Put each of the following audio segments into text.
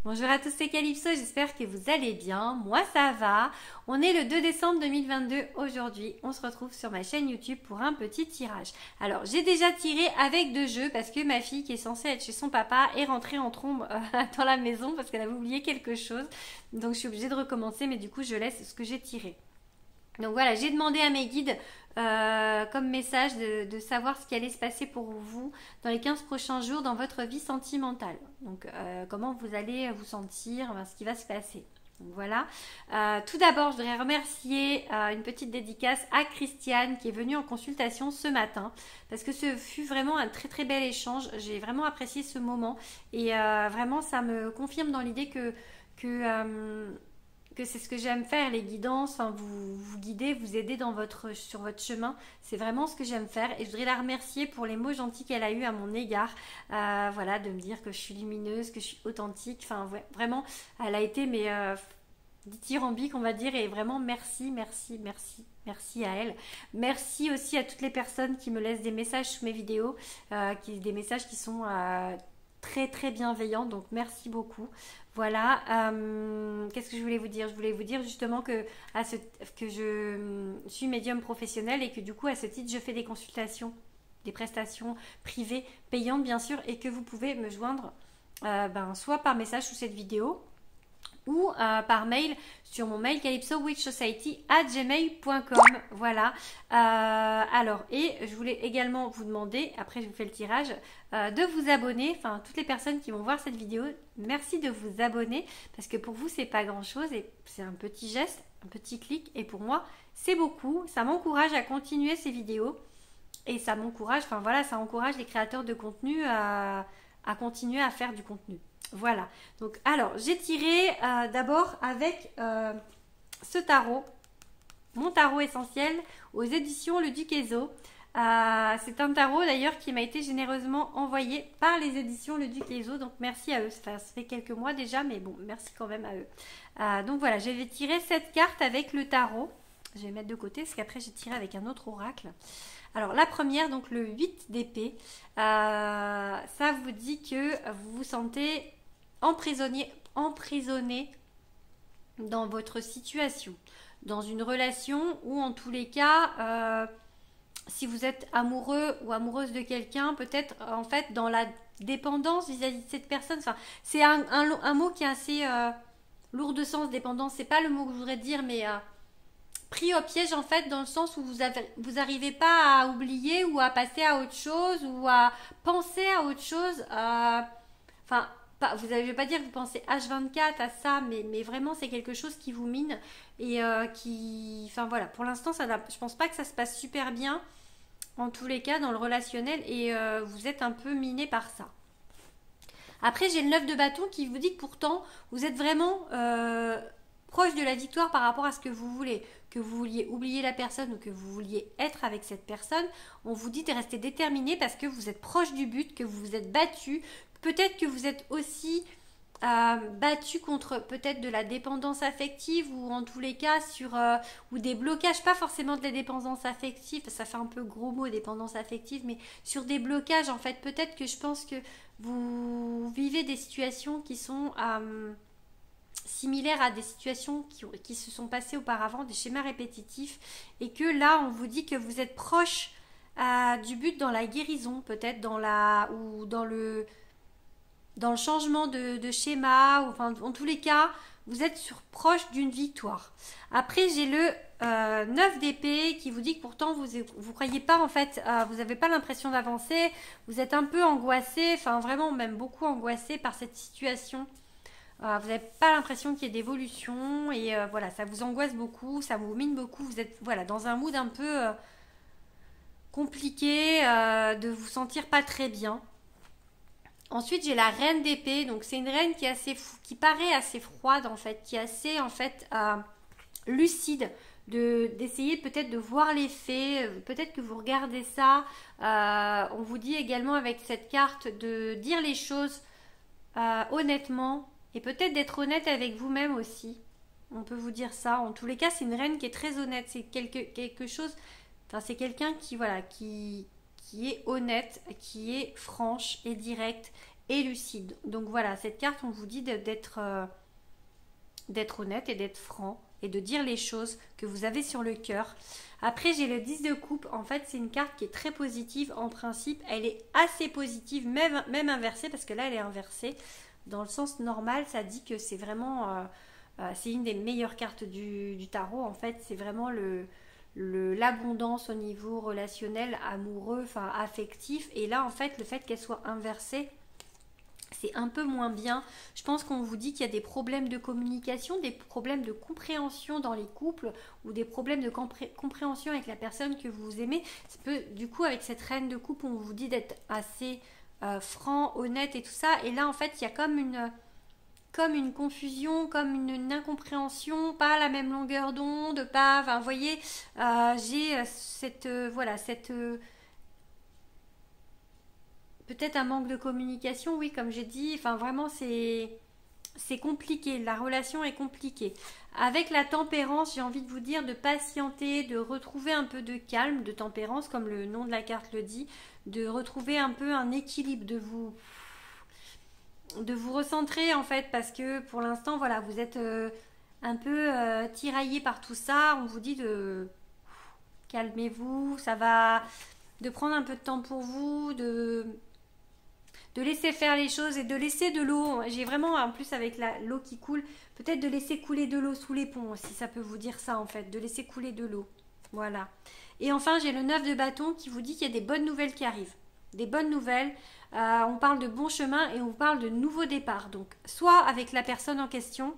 Bonjour à tous, c'est Calypso, j'espère que vous allez bien. Moi ça va. On est le 2 décembre 2022 aujourd'hui. On se retrouve sur ma chaîne YouTube pour un petit tirage. Alors j'ai déjà tiré avec 2 jeux parce que ma fille qui est censée être chez son papa est rentrée en trombe dans la maison parce qu'elle avait oublié quelque chose. Donc je suis obligée de recommencer, mais du coup je laisse ce que j'ai tiré. Donc voilà, j'ai demandé à mes guides comme message de savoir ce qui allait se passer pour vous dans les 15 prochains jours dans votre vie sentimentale. Donc comment vous allez vous sentir, ce qui va se passer. Donc voilà. Tout d'abord, je voudrais remercier une petite dédicace à Christiane qui est venue en consultation ce matin parce que ce fut vraiment un très très bel échange. J'ai vraiment apprécié ce moment et vraiment ça me confirme dans l'idée que c'est ce que j'aime faire, les guidances, enfin, vous guider, vous aider sur votre chemin. C'est vraiment ce que j'aime faire et je voudrais la remercier pour les mots gentils qu'elle a eus à mon égard. Voilà, de me dire que je suis lumineuse, que je suis authentique. Enfin, ouais, vraiment, elle a été dithyrambique, on va dire, et vraiment merci, merci, merci. Merci à elle. Merci aussi à toutes les personnes qui me laissent des messages sous mes vidéos, des messages qui sont très très bienveillants, donc merci beaucoup. Voilà, qu'est-ce que je voulais vous dire? Je voulais vous dire justement que je suis médium professionnel et que du coup à ce titre je fais des consultations, des prestations privées payantes bien sûr, et que vous pouvez me joindre soit par message sous cette vidéo ou par mail sur mon mail calypsowitchsociety@gmail.com. Voilà. Alors, et je voulais également vous demander, après je vous fais le tirage, de vous abonner. Enfin, toutes les personnes qui vont voir cette vidéo, merci de vous abonner parce que pour vous c'est pas grand chose et c'est un petit geste, un petit clic, et pour moi c'est beaucoup. Ça m'encourage à continuer ces vidéos et ça m'encourage, enfin voilà, ça encourage les créateurs de contenu à continuer à faire du contenu. Voilà, donc alors j'ai tiré d'abord avec ce tarot, mon tarot essentiel aux éditions Le Duquesneau. C'est un tarot d'ailleurs qui m'a été généreusement envoyé par les éditions Le Duquesneau, donc merci à eux. Ça fait quelques mois déjà, mais bon, merci quand même à eux. Donc voilà, je vais tirer cette carte avec le tarot. Je vais mettre de côté parce qu'après j'ai tiré avec un autre oracle. Alors la première, donc le 8 d'épée, ça vous dit que vous vous sentez emprisonné dans votre situation, dans une relation ou en tous les cas, si vous êtes amoureux ou amoureuse de quelqu'un, peut-être en fait dans la dépendance vis-à-vis de cette personne. Enfin, c'est un mot qui est assez lourd de sens, dépendance. C'est pas le mot que je voudrais dire, mais pris au piège en fait, dans le sens où vous n'arrivez pas à oublier ou à passer à autre chose ou à penser à autre chose. Enfin, je ne vais pas dire que vous pensez H24 à ça, mais vraiment c'est quelque chose qui vous mine et enfin voilà, pour l'instant je pense pas que ça se passe super bien en tous les cas dans le relationnel et vous êtes un peu miné par ça. Après j'ai le 9 de bâton qui vous dit que pourtant vous êtes vraiment proche de la victoire par rapport à ce que vous voulez. Que vous vouliez oublier la personne ou que vous vouliez être avec cette personne, on vous dit de rester déterminé parce que vous êtes proche du but, que vous vous êtes battu. Peut-être que vous êtes aussi battu contre peut-être de la dépendance affective ou en tous les cas ou des blocages, pas forcément de la dépendance affective, ça fait un peu gros mot dépendance affective, mais sur des blocages en fait. Peut-être que je pense que vous vivez des situations qui sont similaires à des situations qui se sont passées auparavant, des schémas répétitifs, et que là on vous dit que vous êtes proche du but dans la guérison, peut-être dans le changement de schéma, ou, enfin en tous les cas vous êtes proche d'une victoire. Après j'ai le 9 d'épée qui vous dit que pourtant vous croyez pas en fait, vous n'avez pas l'impression d'avancer, vous êtes un peu angoissé, enfin vraiment même beaucoup angoissé par cette situation. Vous n'avez pas l'impression qu'il y ait d'évolution et voilà, ça vous angoisse beaucoup, ça vous mine beaucoup, vous êtes voilà, dans un mood un peu compliqué, de vous sentir pas très bien. Ensuite j'ai la reine d'épée, donc c'est une reine qui paraît assez froide en fait, qui est assez en fait lucide, d'essayer peut-être de voir les faits, peut-être que vous regardez ça, on vous dit également avec cette carte de dire les choses honnêtement, et peut-être d'être honnête avec vous-même aussi. On peut vous dire ça. En tous les cas, c'est une reine qui est très honnête. C'est quelque chose. Enfin, c'est quelqu'un qui est honnête, qui est franche et directe et lucide. Donc voilà, cette carte, on vous dit d'être honnête et d'être franc et de dire les choses que vous avez sur le cœur. Après, j'ai le 10 de coupe. En fait, c'est une carte qui est très positive. En principe, elle est assez positive, même inversée, parce que là, elle est inversée. Dans le sens normal, ça dit que c'est vraiment... c'est une des meilleures cartes du tarot. En fait, c'est vraiment l'abondance au niveau relationnel, amoureux, enfin affectif. Et là, en fait, le fait qu'elle soit inversée, c'est un peu moins bien. Je pense qu'on vous dit qu'il y a des problèmes de communication, des problèmes de compréhension dans les couples ou des problèmes de compréhension avec la personne que vous aimez. Du coup, avec cette reine de coupe, on vous dit d'être assez franc, honnête et tout ça. Et là, en fait, il y a comme une confusion, comme une incompréhension, pas la même longueur d'onde, pas... Enfin, vous voyez, j'ai cette peut-être un manque de communication, oui, comme j'ai dit. Enfin, vraiment, c'est compliqué. La relation est compliquée. Avec la tempérance, j'ai envie de vous dire de patienter, de retrouver un peu de calme, de tempérance, comme le nom de la carte le dit, de retrouver un peu un équilibre, de vous recentrer en fait, parce que pour l'instant, voilà, vous êtes un peu tiraillé par tout ça. On vous dit de calmez-vous, ça va, de prendre un peu de temps pour vous, de laisser faire les choses et de laisser de l'eau. J'ai vraiment, en plus avec l'eau qui coule, peut-être de laisser couler de l'eau sous les ponts aussi, ça peut vous dire ça en fait, de laisser couler de l'eau. Voilà. Et enfin, j'ai le 9 de bâton qui vous dit qu'il y a des bonnes nouvelles qui arrivent. Des bonnes nouvelles. On parle de bon chemin et on parle de nouveau départ. Donc, soit avec la personne en question,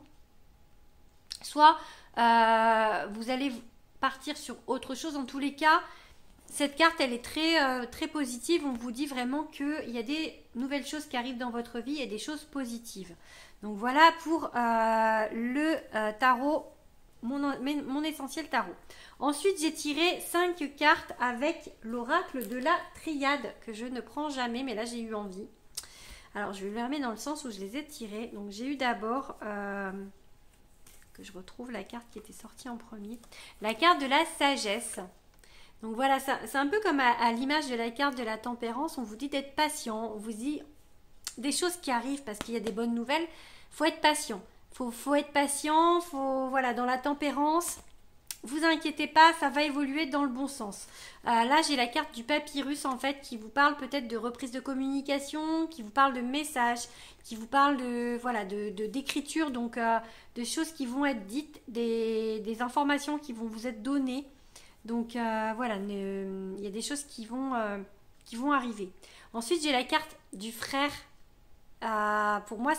soit vous allez partir sur autre chose. En tous les cas, cette carte, elle est très positive. On vous dit vraiment qu'il y a des nouvelles choses qui arrivent dans votre vie et des choses positives. Donc voilà pour le tarot, mon essentiel tarot. Ensuite, j'ai tiré 5 cartes avec l'oracle de la triade que je ne prends jamais, mais là j'ai eu envie. Alors je vais le remettre dans le sens où je les ai tirées. Donc j'ai eu d'abord, que je retrouve la carte qui était sortie en premier, la carte de la sagesse. Donc voilà, c'est un peu comme à l'image de la carte de la tempérance, on vous dit d'être patient, on vous dit des choses qui arrivent parce qu'il y a des bonnes nouvelles, faut être patient. Faut être patient, voilà, dans la tempérance, vous inquiétez pas, ça va évoluer dans le bon sens. Là, j'ai la carte du papyrus en fait qui vous parle peut-être de reprise de communication, qui vous parle de messages, qui vous parle d'écriture, donc de choses qui vont être dites, des informations qui vont vous être données. Donc voilà, il y a des choses qui vont arriver. Ensuite, j'ai la carte du frère. Pour moi,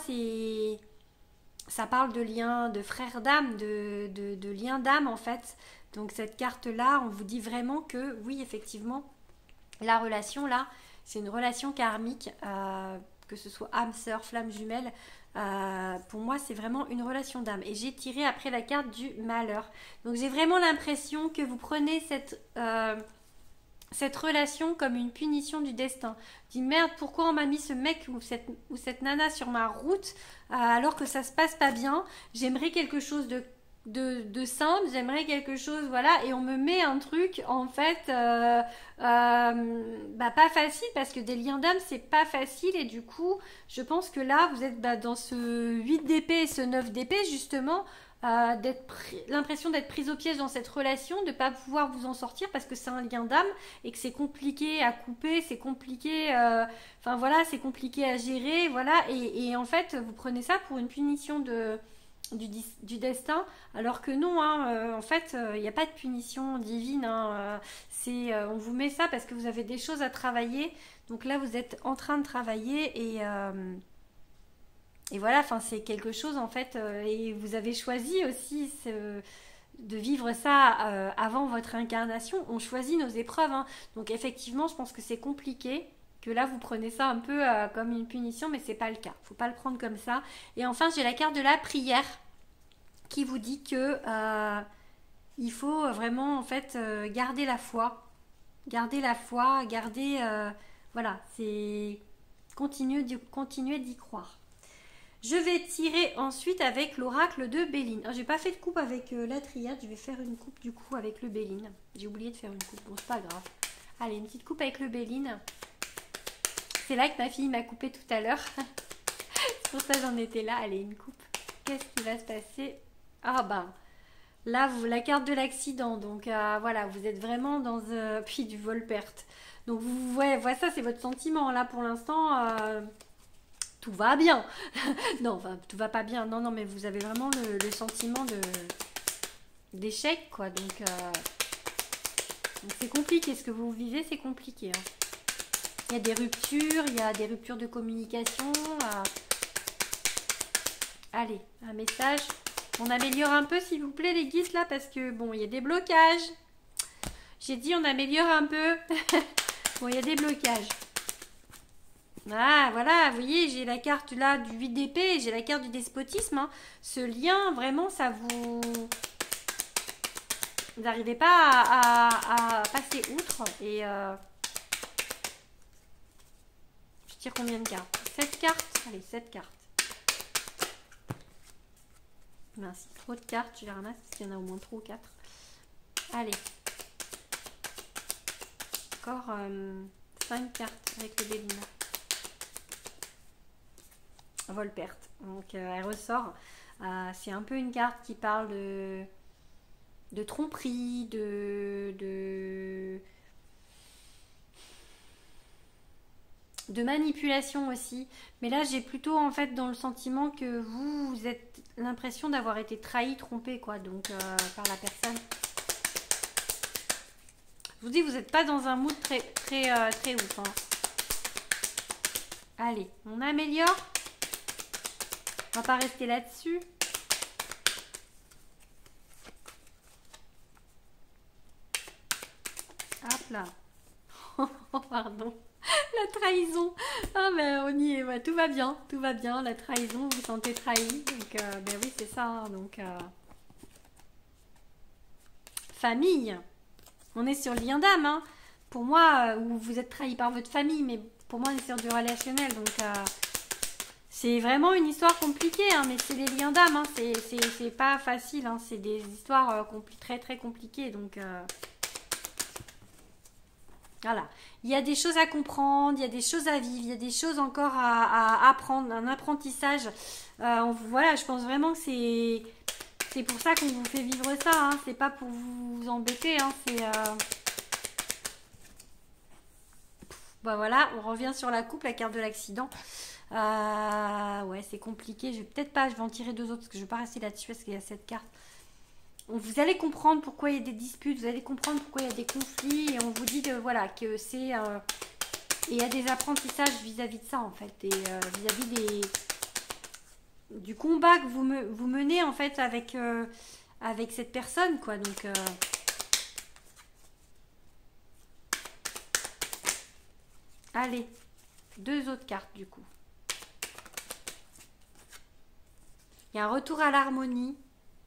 ça parle de lien, de frère d'âme, de lien d'âme en fait. Donc cette carte-là, on vous dit vraiment que oui, effectivement, la relation là, c'est une relation karmique, que ce soit âme, sœur, flamme jumelle. Pour moi, c'est vraiment une relation d'âme. Et j'ai tiré après la carte du malheur. Donc j'ai vraiment l'impression que vous prenez cette relation comme une punition du destin. Dis merde, pourquoi on m'a mis ce mec ou cette nana sur ma route alors que ça se passe pas bien. J'aimerais quelque chose de simple, j'aimerais quelque chose, voilà, et on me met un truc en fait pas facile, parce que des liens d'âme c'est pas facile, et du coup je pense que là vous êtes dans ce 8 d'épée et ce 9 d'épée justement, l'impression d'être prise au piège dans cette relation, de pas pouvoir vous en sortir parce que c'est un lien d'âme et que c'est compliqué à couper, c'est compliqué, enfin voilà, c'est compliqué à gérer, voilà, et en fait vous prenez ça pour une punition du destin, alors que non, hein, en fait il n'y a pas de punition divine, hein, on vous met ça parce que vous avez des choses à travailler, donc là vous êtes en train de travailler, et voilà, enfin c'est quelque chose en fait, et vous avez choisi aussi de vivre ça avant votre incarnation. On choisit nos épreuves, hein. Donc effectivement je pense que c'est compliqué, que là vous prenez ça un peu comme une punition, mais c'est pas le cas, faut pas le prendre comme ça. Et enfin j'ai la carte de la prière qui vous dit que il faut vraiment en fait garder la foi, voilà, c'est continuer d'y croire. Je vais tirer ensuite avec l'oracle de Béline. Alors, j'ai pas fait de coupe avec la triade, je vais faire une coupe du coup avec le Béline. J'ai oublié de faire une coupe, bon c'est pas grave. Allez, une petite coupe avec le Béline. C'est là que ma fille m'a coupé tout à l'heure. C'est pour ça que j'en étais là. Allez, une coupe. Qu'est-ce qui va se passer? Ah ben, là, vous, la carte de l'accident. Donc voilà, vous êtes vraiment dans puis du vol-perte. Donc vous voyez, voilà, ça c'est votre sentiment. Là pour l'instant, tout va bien. Non, enfin, tout va pas bien. Non, non, mais vous avez vraiment le sentiment d'échec, quoi. Donc c'est compliqué. Ce que vous vivez, c'est compliqué. Hein. Il y a des ruptures, il y a des ruptures de communication. Allez, un message. On améliore un peu, s'il vous plaît, les guides, là, parce que, bon, il y a des blocages. J'ai dit, on améliore un peu. Bon, il y a des blocages. Ah, voilà, vous voyez, j'ai la carte, là, du 8 d'épée, et j'ai la carte du despotisme. Hein. Ce lien, vraiment, ça vous... Vous n'arrivez pas à passer outre. Et... Je tire combien de cartes? 7 cartes? Allez, 7 cartes. Mince, trop de cartes, je les ramasse parce qu'il y en a au moins 3 ou 4. Allez. Encore 5 cartes avec le Bélina. Vol-perte. Donc elle ressort. C'est un peu une carte qui parle de tromperie, de manipulation aussi. Mais là, j'ai plutôt en fait dans le sentiment que vous êtes l'impression d'avoir été trahi, trompé, quoi. Donc, par la personne. Je vous dis, vous n'êtes pas dans un mood très ouf. Hein. Allez, on améliore. On va pas rester là-dessus. Hop là. Oh, pardon. La trahison. Ah ben on y est, ouais, tout va bien, tout va bien. La trahison, vous vous sentez trahi. Donc ben oui, c'est ça. Hein, donc famille. On est sur le lien d'âme. Hein. Pour moi, où vous êtes trahi par votre famille, mais pour moi, on est sur du relationnel. Donc c'est vraiment une histoire compliquée, hein, mais c'est des liens d'âme. Hein, c'est pas facile. Hein, c'est des histoires très compliquées. Donc voilà, il y a des choses à comprendre, il y a des choses à vivre, il y a des choses encore à apprendre, un apprentissage. Voilà, je pense vraiment que c'est pour ça qu'on vous fait vivre ça. Hein. C'est pas pour vous embêter. Hein. Bah voilà, on revient sur la coupe, la carte de l'accident. Ouais, c'est compliqué. Je vais peut-être pas, je vais en tirer 2 autres parce que je vais pas rester là-dessus parce qu'il y a cette carte. Vous allez comprendre pourquoi il y a des disputes, vous allez comprendre pourquoi il y a des conflits et on vous dit voilà, que c'est... et il y a des apprentissages vis-à-vis de ça en fait et vis-à-vis du combat que vous menez en fait avec cette personne quoi. Donc allez, 2 autres cartes du coup. Il y a un retour à l'harmonie.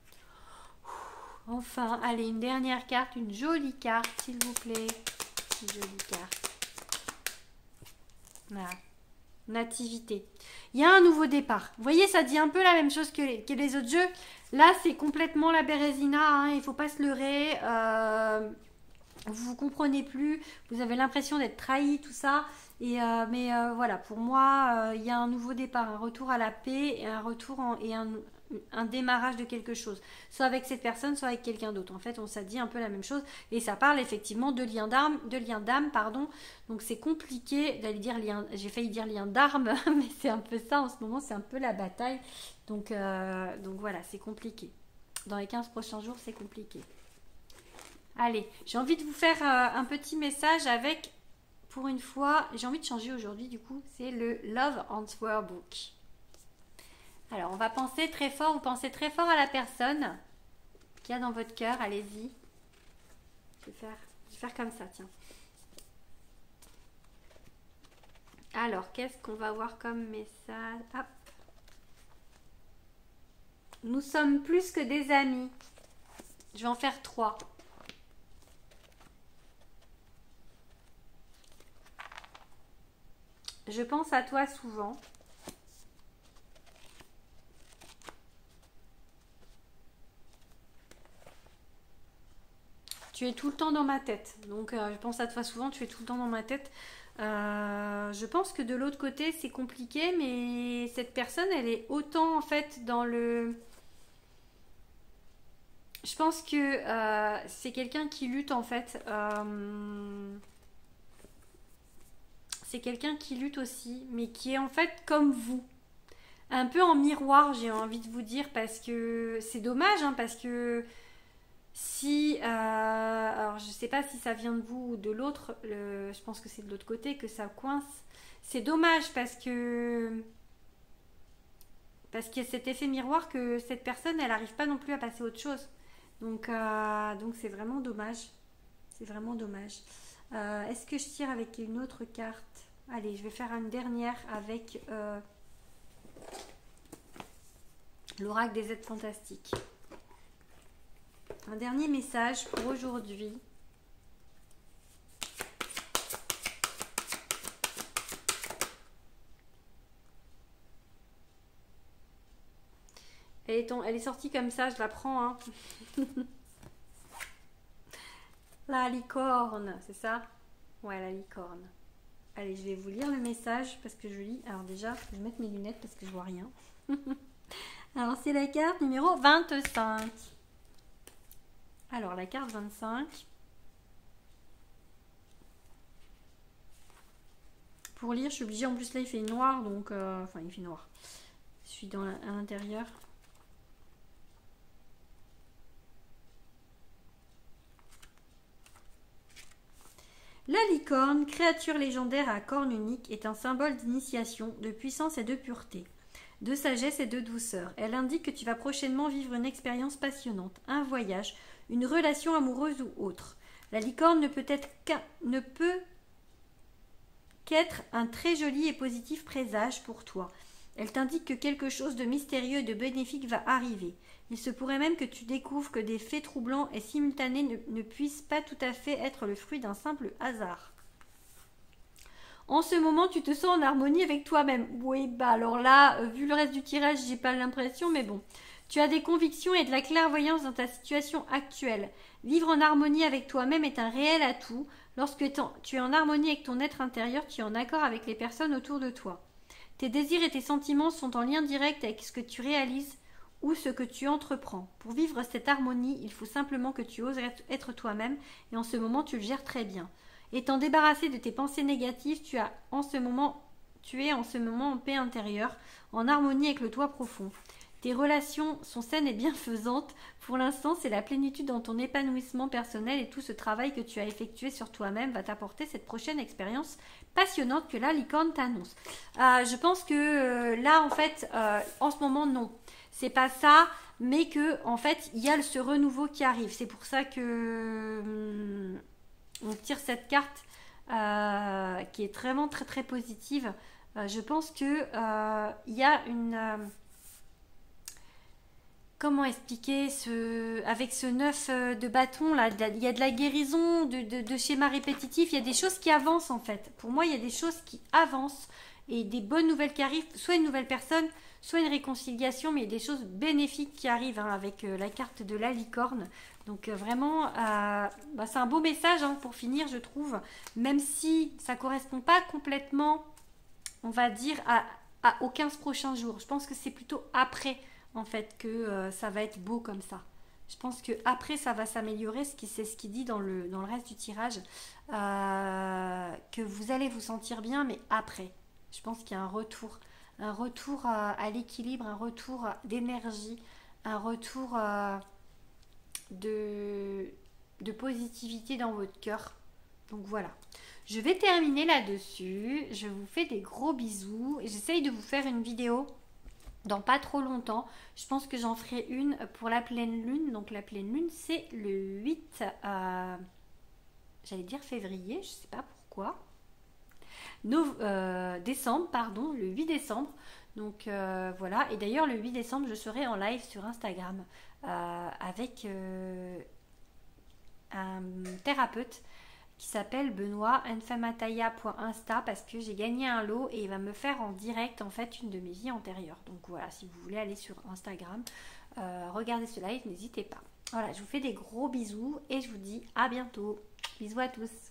Enfin, allez, une dernière carte, une jolie carte, s'il vous plaît. Une jolie carte. Voilà. Nativité. Il y a un nouveau départ. Vous voyez, ça dit un peu la même chose que les autres jeux. Là, c'est complètement la Bérésina. Hein, il ne faut pas se leurrer. Vous ne comprenez plus. Vous avez l'impression d'être trahi, tout ça. Mais voilà, pour moi, il y a un nouveau départ, un retour à la paix et un retour un démarrage de quelque chose, soit avec cette personne, soit avec quelqu'un d'autre. En fait, on s'est dit un peu la même chose et ça parle effectivement de lien d'âme, pardon. Donc c'est compliqué d'aller dire lien, j'ai failli dire lien d'armes, mais c'est un peu ça en ce moment, c'est un peu la bataille. Donc voilà, c'est compliqué. Dans les 15 prochains jours, c'est compliqué. Allez, j'ai envie de vous faire un petit message avec, pour une fois, j'ai envie de changer aujourd'hui du coup, c'est le Love Answer Book. Alors, on va penser très fort, vous pensez très fort à la personne qu'il y a dans votre cœur, allez-y. Je vais faire comme ça, tiens. Alors, qu'est-ce qu'on va voir comme message? Hop. Nous sommes plus que des amis. Je vais en faire 3. Je pense à toi souvent. Tu es tout le temps dans ma tête. Donc, je pense à toi souvent, tu es tout le temps dans ma tête. Je pense que de l'autre côté, c'est compliqué, mais cette personne, elle est autant en fait dans le... Je pense que c'est quelqu'un qui lutte en fait. C'est quelqu'un qui lutte aussi, mais qui est en fait comme vous. Un peu en miroir, j'ai envie de vous dire, parce que c'est dommage, hein, parce que si... alors je sais pas si ça vient de vous ou de l'autre, je pense que c'est de l'autre côté que ça coince. C'est dommage parce qu'il y a cet effet miroir que cette personne, elle n'arrive pas non plus à passer à autre chose. Donc c'est vraiment dommage. C'est vraiment dommage. Est-ce que je tire avec une autre carte? Allez, je vais faire une dernière avec l'oracle des êtres fantastiques. Un dernier message pour aujourd'hui. Elle est sortie comme ça, je la prends. Hein. La licorne, c'est ça? Ouais, la licorne. Allez, je vais vous lire le message parce que je lis. Alors déjà, je vais mettre mes lunettes parce que je vois rien. Alors, c'est la carte numéro 25. Alors, la carte 25. Pour lire, je suis obligée. En plus, là, il fait noir. Donc, enfin, il fait noir. Je suis à l'intérieur. La licorne, créature légendaire à cornes uniques, est un symbole d'initiation, de puissance et de pureté, de sagesse et de douceur. Elle indique que tu vas prochainement vivre une expérience passionnante, un voyage, une relation amoureuse ou autre. La licorne ne peut qu'être un très joli et positif présage pour toi. Elle t'indique que quelque chose de mystérieux et de bénéfique va arriver. Il se pourrait même que tu découvres que des faits troublants et simultanés ne puissent pas tout à fait être le fruit d'un simple hasard. En ce moment, tu te sens en harmonie avec toi-même. Oui, bah alors là, vu le reste du tirage, j'ai pas l'impression, mais bon. Tu as des convictions et de la clairvoyance dans ta situation actuelle. Vivre en harmonie avec toi-même est un réel atout. Lorsque tu es en harmonie avec ton être intérieur, tu es en accord avec les personnes autour de toi. Tes désirs et tes sentiments sont en lien direct avec ce que tu réalises ou ce que tu entreprends. Pour vivre cette harmonie, il faut simplement que tu oses être toi-même et en ce moment tu le gères très bien. Étant débarrassé de tes pensées négatives, tu es en ce moment en paix intérieure, en harmonie avec le toi profond. Tes relations sont saines et bienfaisantes. Pour l'instant, c'est la plénitude dans ton épanouissement personnel et tout ce travail que tu as effectué sur toi-même va t'apporter cette prochaine expérience passionnante que la licorne t'annonce. Je pense que là, en fait, en ce moment, non. C'est pas ça, mais que, en fait, il y a ce renouveau qui arrive. C'est pour ça que on tire cette carte qui est vraiment très très positive. Je pense que il y a une... comment expliquer avec ce 9 de bâton là, il y a de la guérison, de schémas répétitifs, il y a des choses qui avancent en fait. Pour moi, il y a des choses qui avancent et des bonnes nouvelles qui arrivent, soit une nouvelle personne, soit une réconciliation, mais il y a des choses bénéfiques qui arrivent hein, avec la carte de la licorne. Donc vraiment, c'est un beau message hein, pour finir, je trouve, même si ça ne correspond pas complètement, on va dire, aux 15 prochains jours. Je pense que c'est plutôt après en fait que ça va être beau comme ça. Je pense que après ça va s'améliorer, c'est ce qu'il dit dans le reste du tirage, que vous allez vous sentir bien, mais après, je pense qu'il y a un retour à l'équilibre, un retour d'énergie, un retour de positivité dans votre cœur. Donc voilà. Je vais terminer là-dessus. Je vous fais des gros bisous. J'essaye de vous faire une vidéo dans pas trop longtemps. Je pense que j'en ferai une pour la pleine lune. Donc la pleine lune, c'est le 8, j'allais dire février, je sais pas pourquoi. Décembre, pardon, le 8 décembre. Donc voilà. Et d'ailleurs, le 8 décembre, je serai en live sur Instagram avec un thérapeute qui s'appelle Benoît nfamataya.insta parce que j'ai gagné un lot et il va me faire en direct en fait une de mes vies antérieures. Donc voilà, si vous voulez aller sur Instagram, regardez ce live, n'hésitez pas. Voilà, je vous fais des gros bisous et je vous dis à bientôt. Bisous à tous.